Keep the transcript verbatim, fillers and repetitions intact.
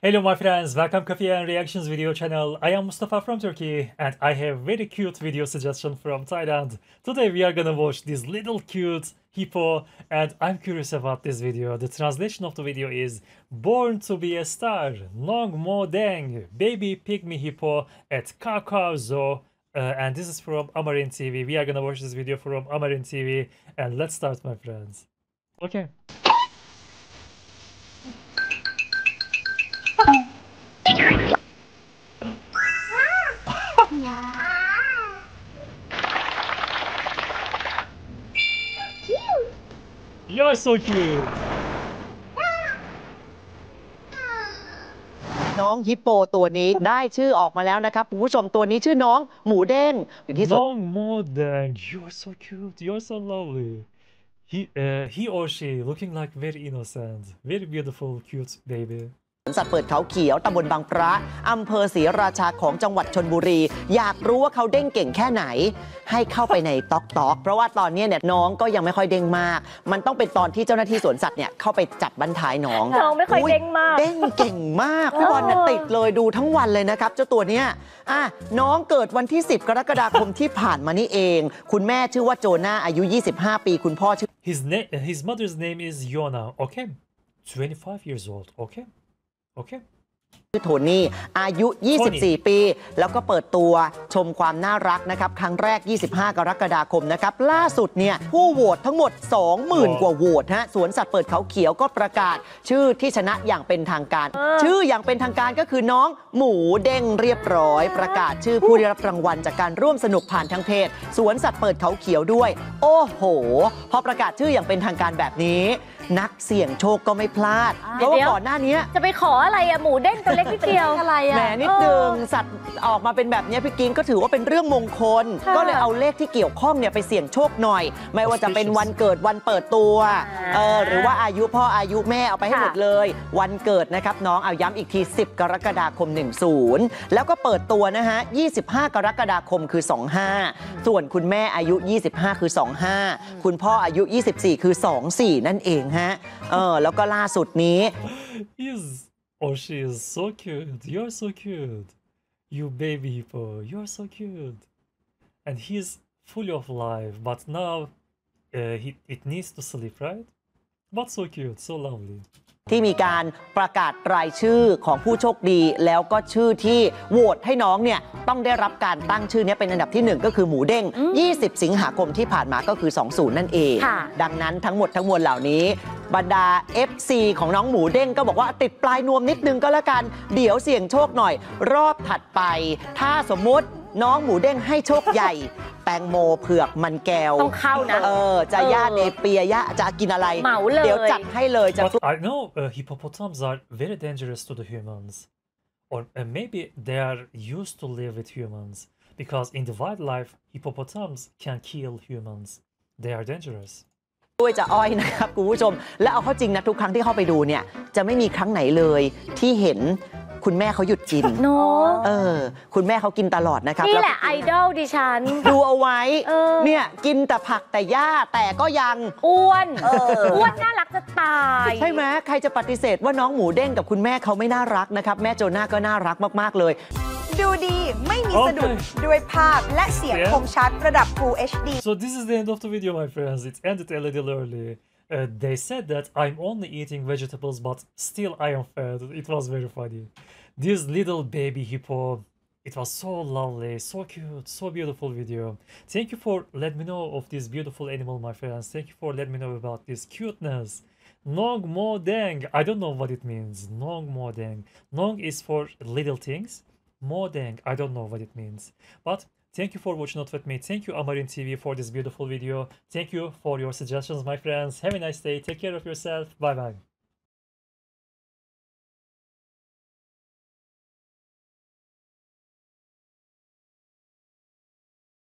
Hello my friends, welcome Coffee and Reactions video channel. I am Mustafa from Turkey and I have very cute video suggestion from Thailand. Today we are gonna watch this little cute hippo and I'm curious about this video. The translation of the video is Born to be a Star, Nong Mo Deng, Baby Pygmy Hippo at Khao Khao Zoo. Uh, and this is from Amarin T V. We are gonna watch this video from Amarin T V and let's start my friends. Okay. You're so cute. น้องฮิปโปตัวนี้ได้ชื่อออกมาแล้วนะครับคุณผู้ชมตัวนี้ชื่อน้องหมูเด้งอยู่ที่สวน Long more than you're so cute. You're so lovely. He, uh, he or she looking like very innocent, very beautiful, cute baby. สวนสัตว์เปิดเขาเขียวตำบลบางพระอำเภอศรีราชาของจังหวัดชลบุรีอยากรู้ว่าเขาเด้งเก่งแค่ไหนให้เข้าไปในต๊อกต๊อกเพราะว่าตอนนี้เนี่ยน้องก็ยังไม่ค่อยเด้งมากมันต้องเป็นตอนที่เจ้าหน้าที่สวนสัตว์เนี่ยเข้าไปจับบั้นท้ายน้องน้องไม่ค่อยเด้งมากเด้งเก่งมากพี่บอลเนี่ยติดเลยดูทั้งวันเลยนะครับเจ้าตัวเนี้ยอ่ะน้องเกิดวันที่สิบกรกฎาคมที่ผ่านมานี่เองคุณแม่ชื่อว่าโจนาอายุยี่สิบห้าปีคุณพ่อชื่อ His name, his mother's name is Yona. Okay, twenty-five years old. Okay, okay. ชื่อโทนี่อายุยี่สิบสี่ปีแล้วก็เปิดตัวชมความน่ารักนะครับครั้งแรกยี่สิบห้ากรกฎาคมนะครับล่าสุดเนี่ยผู้โหวตทั้งหมด สองหมื่น กว่าโหวตฮะสวนสัตว์เปิดเขาเขียวก็ประกาศชื่อที่ชนะอย่างเป็นทางการชื่ออย่างเป็นทางการก็คือน้องหมูเด้งเรียบร้อยประกาศชื่อผู้ได้รับรางวัลจากการร่วมสนุกผ่านทางเพจสวนสัตว์เปิดเขาเขียวด้วยโอ้โหพอประกาศชื่ออย่างเป็นทางการแบบนี้นักเสี่ยงโชคก็ไม่พลาดเพราะว่าก่อนหน้านี้จะไปขออะไรอะหมูเด้งตัวเล็กนิดเดียวอะไรอะแหมนิดนึงสัตว์ออกมาเป็นแบบนี้พี่กินก็ถือว่าเป็นเรื่องมงคลก็เลยเอาเลขที่เกี่ยวข้องเนี่ยไปเสี่ยงโชคหน่อยไม่ว่าจะเป็นวันเกิดวันเปิดตัวเออหรือว่าอายุพ่ออายุแม่เอาไปให้หมดเลยวันเกิดนะครับน้องเอาย้ำอีกทีสิบกรกฎาคมสิบแล้วก็เปิดตัวนะฮะยี่สิบห้ากรกฎาคมคือสองห้าส่วนคุณแม่อายุยี่สิบห้าคือสองห้าคุณพ่ออายุยี่สิบสี่คือสองสี่นั่นเองฮะเออแล้วก็ล่าสุดนี้ He's or she is so cute. You're so cute. You baby hippo. You're so cute. And he's full of life. But now uh, he, it needs to sleep, right? But so cute, so lovely. ที่มีการประกาศรายชื่อของผู้โชคดีแล้วก็ชื่อที่โหวตให้น้องเนี่ยต้องได้รับการตั้งชื่อนี้เป็นอันดับที่หนึ่งก็คือหมูเด้งยี่สิบสิงหาคมที่ผ่านมาก็คือสองสิบนั่นเองดังนั้นทั้งหมดทั้งมวลเหล่านี้บรรดา เอฟ ซี ของน้องหมูเด้งก็บอกว่าติดปลายนวมนิดนึงก็แล้วกันเดี๋ยวเสี่ยงโชคหน่อยรอบถัดไปถ้าสมมุติน้องหมูเด้งให้โชคใหญ่แตงโมเผือกมันแก้วต้องเข้านะเออจะย่าเนเปียย่าจะกินอะไรเหมาเลยเดี๋ยวจัดให้เลยจะ But I know uh, hippopotamus are very dangerous to the humans, or uh, maybe they are used to live with humans because in the wildlife, hippopotamus can kill humans. They are dangerous. ด้วยจะอ้อยนะครับคุณผู้ชมและเอาเข้าจริงนะทุกครั้งที่เข้าไปดูเนี่ยจะไม่มีครั้งไหนเลยที่เห็นคุณแม่เขาหยุดกินโนเออคุณแม่เขากินตลอดนะครับนี่แหละไอดอลดิฉันดูเอาไว้เนี่ยกินแต่ผักแต่หญ้าแต่ก็ยังอ้วนอ้วนน่ารักจะตายใช่ไหมใครจะปฏิเสธว่าน้องหมูเด้งกับคุณแม่เขาไม่น่ารักนะครับแม่โจน่าก็น่ารักมากๆเลยดูดีไม่มีสะดุดด้วยภาพและเสียงคมชัดระดับ Full เอช ดี So this is the end of the video, my friends. It ended a little early. Uh, they said that I'm only eating vegetables, but still I am fat. It was very funny. This little baby hippo, it was so lovely, so cute, so beautiful video. Thank you for letting me know of this beautiful animal, my friends. Thank you for letting me know about this cuteness. Nong Mo Deng. I don't know what it means. Nong Mo Deng. Nong is for little things. Mo Deng. I don't know what it means. But thank you for watching out with me. Thank you Amarin T V for this beautiful video. Thank you for your suggestions, my friends. Have a nice day. Take care of yourself. Bye bye.